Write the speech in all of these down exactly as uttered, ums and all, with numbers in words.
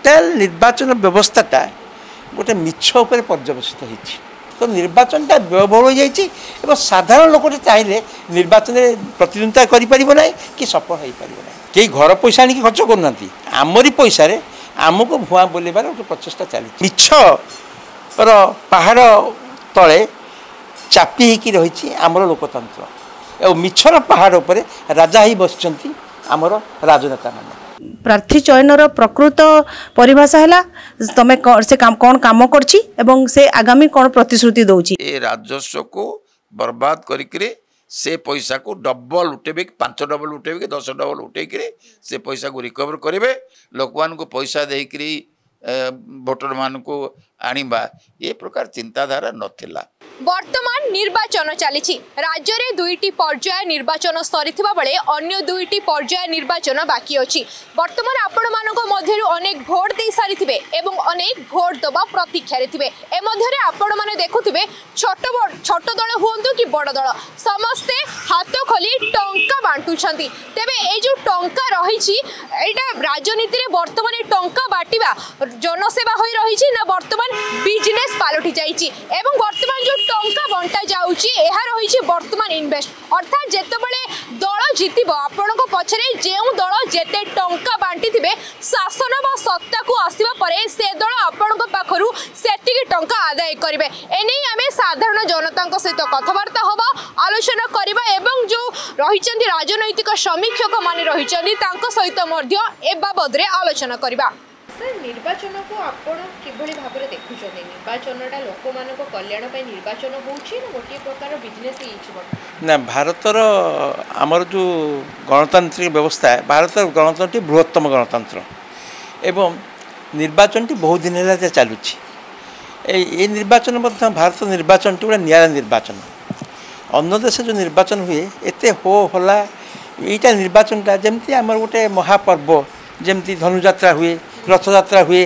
Total निर्वाचन व्यवस्थाटा गोटे मिछ उपर पर्यवसित होती तो निर्वाचनटा व्ययबहुल हो जाए साधारण लोकटे चाहिए निर्वाचन में प्रतिद्वंदिता करें कि सफल हो पार ना कई घर पैसा आनिक खर्च करना आमरी पैसा आमको भुआ बोलबार गोटे प्रचेषा चली मिछर पहाड़ तले चापी होकी रही आमर लोकतंत्र और मिछर पहाड़ उपर राजा ही बस आमर राजनेता मान प्रार्थी चयनर प्रकृत परिभाषा है तमें से काम कौन काम करछि एवं से आगामी कौन प्रतिश्रुति दौची ए राजस्व को बर्बाद करिकरे से पैसा को डबल उठेबे पांच डबल उठेबे कि दस डबल उठेकरे से पैसा को रिकवर करेंगे लोक मान को पैसा देकरी भोटर मान को आनिबा ये प्रकार चिंताधारा नथिला। वर्तमान निर्वाचन चली राज्य में दुईटी पर्याय निर्वाचन सरीथिबा बेले अन्य दुईटी पर्याय निर्वाचन बाकी अछि वर्तमान आपण मानको मध्यरु अनेक भोट दे सारिथिबे एवं अनेक भोट दबा प्रतीक्षा रे थिबे ए मध्यरे आपण माने देखुथिबे छोट छोट दल हुंतु कि बड़ दल समस्ते हाथ खोली टंका बांटुछंती तेबे ए जो टंका रहिछि एटा राजनीति रे वर्तमान टंका बाटिबा जनसेवा होई रहिछि ना वर्तमान बिजनेस पालटि जाइछि एवं वर्तमान जो टंका बंटा जाउछि एहा रहिछि वर्तमान इन्वेस्ट अर्थात जेतेबेले दल जितिबो आपनको पछरे जेउ दल जेते टंका बांटी थिबे शासन बा सत्ता को आसीबा परे से दल आपनको पाखरु सेतिकी टंका आदाय करिवे एनै आमे साधारण जनताଙ୍କ सहित कथबार्ता होबा आलोचना करिबा एवं जो रहिचंती राजनैतिक समीक्षक माने रहिचंती तांको सहित मध्य ए बाबद रे आलोचना करिबा। सर निर्वाचन को आपण किभଳି भाबरे देखुछन निर्वाचनटा लोक मानको कल्याण पय निर्वाचन होउछि न गोटे प्रकार बिजनेस हिछि ना भारतर आमर जो गणतांत्रिक व्यवस्था है भारतर गणतंत्र बृहत्तम गणतंत्र एवं निर्वाचन बहुत दिन है चलुछि ए निर्वाचन भारत निर्वाचन गोटे निरा निर्वाचन अन्य देश जो निर्वाचन हुए एते हो होला यहीटा निर्वाचनटा जमती आमर गोटे महापर्व जमती धनुयात्रा हुए रथयात्रा हुए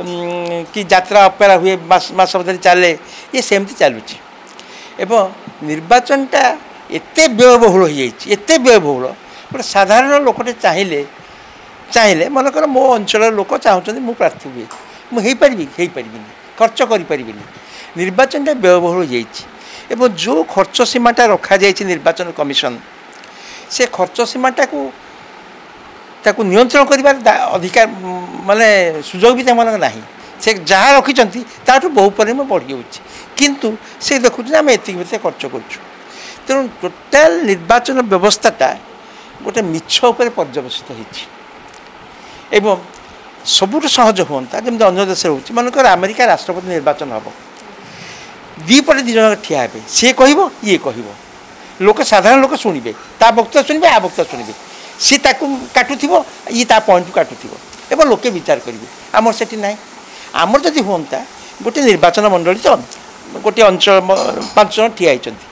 कि यात्रा अपेरा हुए मास धरी चले ये सेमती चलुची एवं निर्वाचनटा एते व्ययबहुल हो जाइए एते व्ययबहुल गोटे साधारण लोकटे चाहिए चाहिए मनकर मो अंचल लोक चाहते मु प्रार्थी हुए मुझे पारि खर्च करें निर्वाचनटा व्ययबहुल हो जाइए जो खर्च सीमाटा रखा जाइए निर्वाचन कमिशन से खर्च सीमाटा को ताकू नियंत्रण कर अधिकार माने सुजोग भी ना से जहाँ रखी ताठू बहु परिमाण बढ़ी जाऊँगी किंतु से देखुँ आम एति भितर खर्च करूँ तेणु टोटाल निर्वाचन व्यवस्थाटा गोटे मिछ उपर पर्यवसित होती सबुठ सहज हाँ जमी अन्य देश रोचे मनकर अमेरिका राष्ट्रपति निर्वाचन हम दीपटे दी जन ठिया हे सी कह ये कह लोक साधारण लोक शुणे ता वक्तव्य शुणे आ वक्तव्य शुणे सी काटुव ये ता पॉइंट काटुव एवं लोके विचार करेंगे आमर से ना आमर जदि हाँ गोटे निर्वाचन मंडली तो गोटे अंचल पांच जन ठिया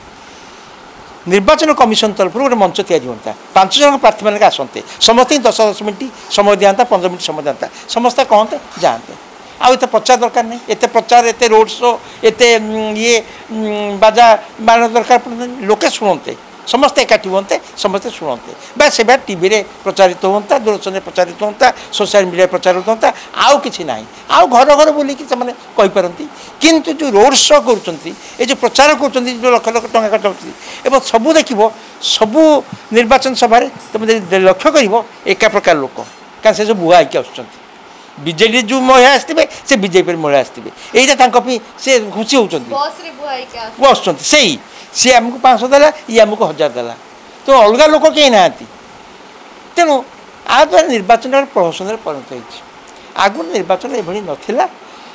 निर्वाचन कमिशन तरफ गोटे मंच या पांच जन प्रार्थी मैंने आसते समस्त दस दस मिनट समय दिखाता पंद्रह मिनट समय दिखाता समस्ते कहते जाते आते प्रचार दरकार नहीं एत प्रचार एत रोड शो एत ये बाजा बाण दरकार लोके शुणते समस्ते एकाठी होते समस्ते शुणते बा से टीवी रे प्रचारित होता दूरदर्शन प्रचारित होता सोशल मीडिया प्रचारित होता आउ कि ना आउ घर घर बोलिकी कहींपारती किंतु जो रोड शो कर जो प्रचार कर लक्ष लक्ष टंका कटाऊँ एवं सबू देख सबू निर्वाचन सभा तुम लक्ष्य कर एका प्रकार लोक क्या से जो बुआ होकर आस बीजेडी जो महिला आसते से बीजेपी महिला आसते यहाँ से खुशी होती बस से सी आमको पाँच सौ देला ये आमको हजार देला तो अलग लोक कहीं ना तेणु आ द्वारा निर्वाचन प्रहसन परिणत होती आगु निर्वाचन ये नाला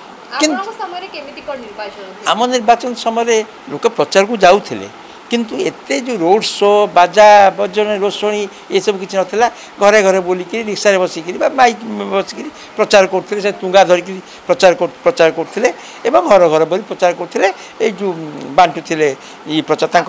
आम निर्वाचन समय लोक प्रचार को जाऊे किंतु एते जो रोड शो बाजा बजन रोषणी ये सब किसी नाला घरे घरे बोलिक रिक्सा बसिक माइक बसिक प्रचार करते से तुंगा धरिक प्रचार प्रचार करते घर घर बोली प्रचार करते ये जो बांटुले ये प्रचार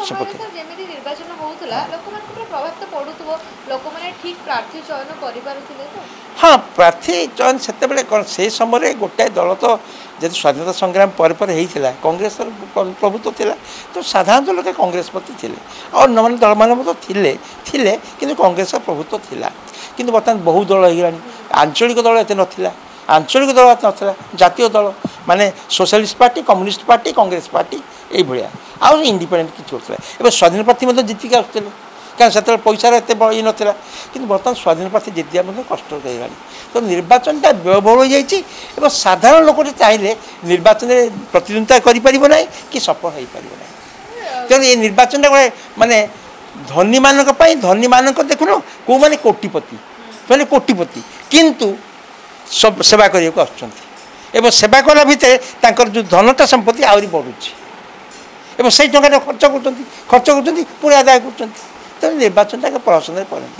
हाँ प्रार्थी चयन से कौन से समय गोटाए दल तो जब स्वाधीनता संग्राम पर पर होता कांग्रेस प्रभुत्व थिला तो साधारणतः लोग कांग्रेस प्रति थे और न दल मान थे कि कांग्रेस प्रभुत्व थिला किंतु बर्तमान बहु दल हो आंचलिक दल एत नाला आंचलिक दल नथिला जातीय दल माने socialist party communist party Congress party ये भाया आउ इंडिपेंडेंट किसी होता है स्वाधीन प्रार्थी जीतिक आसुले कारण से पैसार एत ये नाला कि बर्तमान स्वाधीन प्रार्थी जीतिया कष्ट होगा तो निर्वाचनटा व्ययबहुल हो जाए साधारण लोक चाहिए निर्वाचन में प्रतिद्वंदिता करना कि सफल हो पार तेणु ये निर्वाचन गोटे मानने धनी मान धनी मान देखुन कौ मैंने कोटिपति मैंने कोटिपति किंतु सब सेवा करने को आसुँच सेवा कला भितर जो धनटा संपत्ति आहरी बढ़ुची एवं से टका खर्च कर खर्च कर पुणी आदाय कर तेणु निर्वाचन प्रहसन में परिणत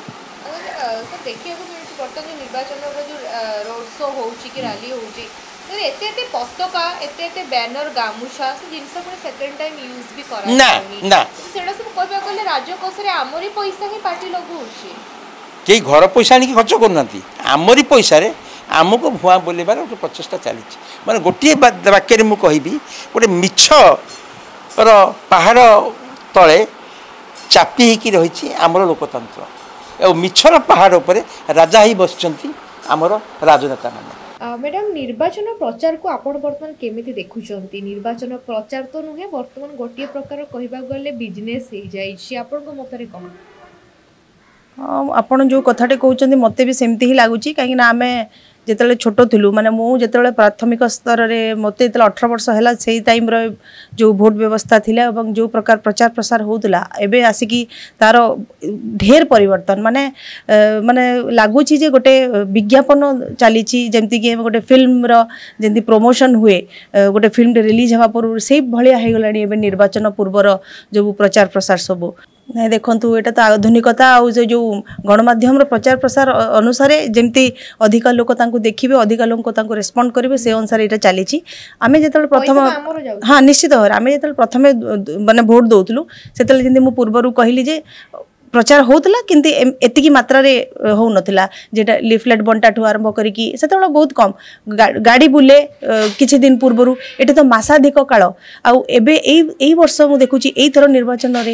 पताका एते एते बैनर गामुछा से जिनस पुणी सेकंड टाइम यूज भी करा ना ना सेडा सब कहबा गले राजकोष रे आमरी पैसा ही पार्टी लगुची के घर पैसा आनी खर्च करना आमरी पैसा रे आमको भुआ बोलबार गोटे प्रचेषा चली माने गोटे वाक्य मुझे कहबी गोटे मिछर पहाड़ तले चापी होकी रही आमर लोकतंत्र और मिछर पहाड़ उपर राजा ही बसचंती आमर राजनेता मान मैडम निर्वाचन प्रचार को आपण बर्तमान केमिति देखुचंती निर्वाचन प्रचार तो नुहे बर्तमान गोटे प्रकार कहबा गले बिजनेस हो जाई आपण को मतरे कोन आपण जो कथाटे कहउचंती मते भी सेमती ही लागुची काहे ना आमे जेतले छोट थिलु माने मु जेतले प्राथमिक स्तर रे मते जेतले अठारह वर्ष हैला सेही टाइम रे जो भोट व्यवस्था थिला एवं जो प्रकार प्रचार प्रसार होउतला एबे आसिकी तार ढेर परिवर्तन माने माने लागुची जे गोटे विज्ञापन चलीची जेमति कि गोटे फिल्म रो जेंति प्रमोशन हुए गोटे फिल्म रिलीज हवा पर सेही भलिया हे गलानी एबे निर्वाचन पूर्वर जो प्रचार प्रसार सब नहीं देखु यहाँ तो आधुनिकता आउ जो गणमाध्यम प्रचार प्रसार अनुसार जमती अधिक लोक देखिए अधिक लोक रेस्पॉन्ड करेंगे से अनुसार यहाँ चली आम जो प्रथम हाँ निश्चित भाव आम जो प्रथम मानने भोट दौलू से जमी पूर्वर कहली जे प्रचार होता किंतु एतिकी मात्रा रे हो नथिला जेटा लिफलेट बंटा ठू आरंभ करिकी सेतबेला बहुत कम गाड़ी बुले किछि दिन पूर्वरु एटे तो मासाधिक काल आउ एबे एई एई वर्ष मु देखुची एई थरो निर्वाचन रे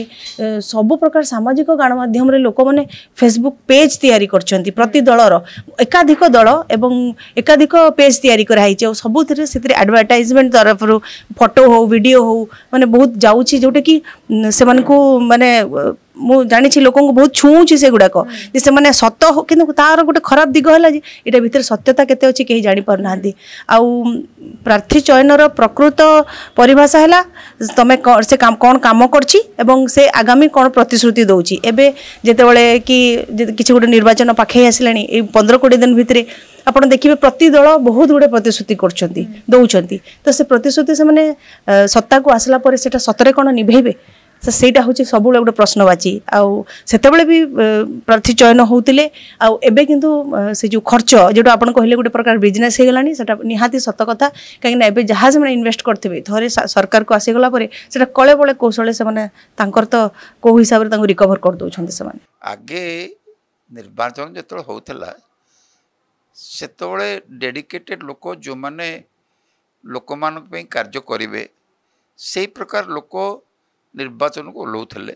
सब प्रकार सामाजिक गणमाध्यम रे लोक माने फेसबुक पेज तयारी करछंती प्रति दलर एकाधिक दल एवं एकाधिक पेज तयारी कराई छै सब थरे सेतरे एडवर्टाइजमेंट तरफ फोटो हो वीडियो हो माने बहुत जाउची जोटे कि से मन को माने मु जानी लोक बहुत छुँची से गुड़ाक से मैंने सत कि तार गोटे खराब दिग है ये भितर सत्यता केते अच्छी कहीं जापर ना आउ प्रार्थी चयनर प्रकृत परिभाषा है तुम से काम कौन काम करछि एवं से आगामी कौन प्रतिश्रुति दौची एबे जेतेबेले कि किसी गोटे निर्वाचन पाखे आसिलानी ए पंद्रह कोड़े दिन भितर आप देखिए प्रति दल बहुत गुड़े प्रतिश्रुति कर दौरान तो से प्रतिश्रुति से मैंने सत्ता को आसला पर सेटा सतरे कौन निभेबे तो सहीटा हूँ सब गोटे प्रश्नवाची आउ सेतेबेले भी प्रार्थी चयन होते आबे किंतु से जो खर्च जो आप कहले गोटे प्रकार बिजनेस हो गलानी सेटा निहाती सत कथा कहीं जहाँ से इन्वेस्ट करते थे सरकार को आसीगला से कले बड़े कौशल से तो कौ हिसाब से रिकवर कर दौरान से आगे निर्वाचन जो होता से डेडिकेटेड लोक जो मैंने लोक मान कार्य करेंगे से प्रकार लोक निर्वाचन को ओह्लौले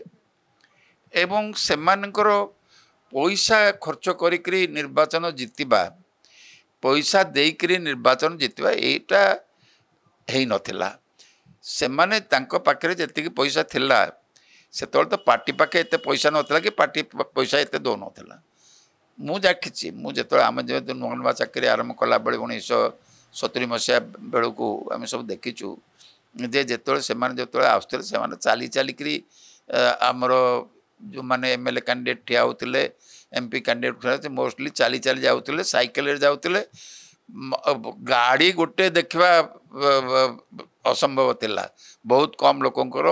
एवं सेमानकर पैसा खर्च करी निर्वाचन जीतवा पैसा देकरी निर्वाचन जीतवा एटा है नथिला से माने तांको पाखरे जति पैसा थिला सेतोल तो पार्टी पाखे एते पैसा नथिला कि पार्टी पैसा एते दो नथिला मु देखी मुझे आम जो नुआ नुआ चाकरी आरंभ कला बेले उन्नीस सतुरी मसीहा बेलू आम सब देखीचु जे जो से जो आसुले से चली चलिकी आमर जो मैंने एम एल ए कैंडिडेट ठिया होते एमपी कैंडिडेट मोस्टली चली चली जाते साइकेल जाते गाड़ी गोटे देखा असंभव थिला बहुत कम लोकंकर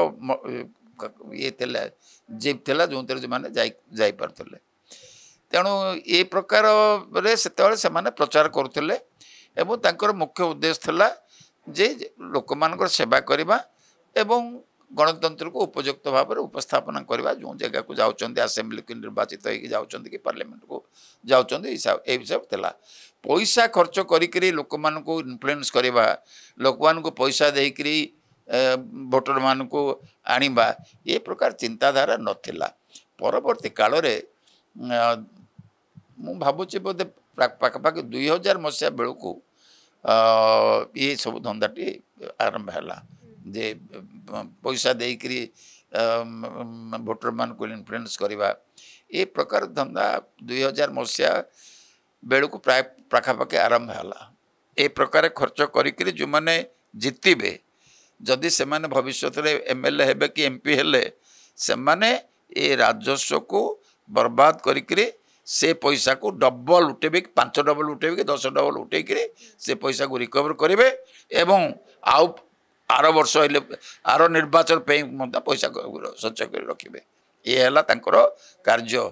ये जीप थिला जो जो मैंने जाई पारथले तेणु ये प्रकार से प्रचार करुले एवं तांकर मुख्य उद्देश्य थिला जे लोक मान सेवा करवा एवं गणतंत्र को उपयुक्त भाव में उपस्थापन करवा जो जगह को जाऊँच आसेम्बली को निर्वाचित होगी जाऊँच कि पार्लियामेंट को जाऊँच ये हिसाब था पैसा खर्च करी लोक मान को इन्फ्लुएंस करवा लोक मान को पैसा देकरी भोटर मान को आनिबा ये प्रकार चिंताधारा नथिला परवर्ती काल रे मु भावुची बोधे पाखापाखि दुई हजार मसीहा बेलू ये सब धंदाटी आरंभ है जे पैसा देकरी भोटर मान को इन्फ्लुएंस करवा ये प्रकार धंदा दुई हजार मसीहा बेलू प्राय पाखापाखि आरंभ है ए प्रकार खर्च करी जो मैंने जितबे जदि से भविष्य में एमएलए हेबे कि एमपी हेले से माने ए राजस्व को बर्बाद करी से पैसा को डबल उठेबे कि पांच डबल उठेबे कि दस डबल उठे से पैसा को रिकवर करेंगे एवं आउ आर वर्ष आर निर्वाचन पे पैसा संचय कर रखिए ये है कार्य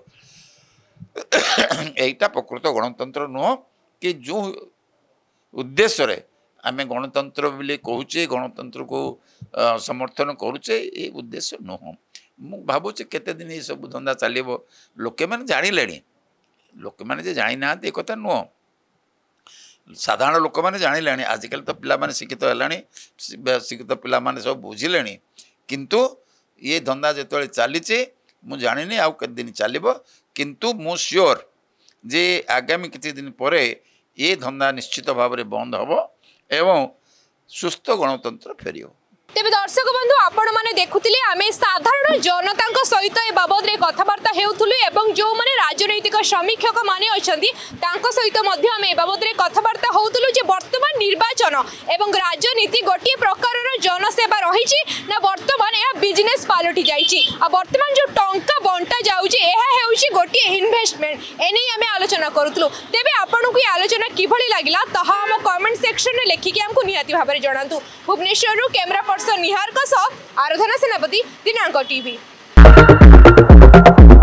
यहीटा प्रकृत गणतंत्र नुह कि जो उद्देश्य आम गणतंत्र बोले कहूचे गणतंत्र को समर्थन करुचे ये उद्देश्य नुह मु भावुचे केते दिन ये सब धंदा चलो लोके मैंने जाणिले लोक मैंने जानी ना ये कथा नुह साधारण लोक मैंने जाणिले आजिकल तो पिला माने शिक्षित है शिक्षित पिला माने सब बुझिले किंतु ये धंदा जो चली मुझे जानी आउ के दिन चलो किंतु मु श्योर जे आगामी किसी दिन पर ये धंदा निश्चित भाव में बंद हम एवं सुस्थ गणतंत्र फेरियो। तेज दर्शक बंधु आपण मैंने देखुले आम साधारण जनता सहित ए बाबद कथबार्ता हेउथुलु जो माने राजनैतिक समीक्षक माने अछंती तांको सहित मध्य आम ए बाबद कथबार्ता होउथुलु जे वर्तमान निर्वाचन एवं राजनीति गोटे प्रकार जनसेवा रही ना वर्तमान यह बिजनेस पलटि जाइए आ वर्तमान जो टंका बंटा जाउची एहा हेउची गोटे इन्वेस्टमेंट एने आम आलोचना करूथुलु तेबे आपनकु ये आलोचना किभली लागिला तहा हम कमेंट सेक्शन में लेखिके हमकु निहाती भाबरे जणांतु। भुवनेश्वर कैमरा पर्सन निहार का सह आराधना सेनापति दिनांक टीवी।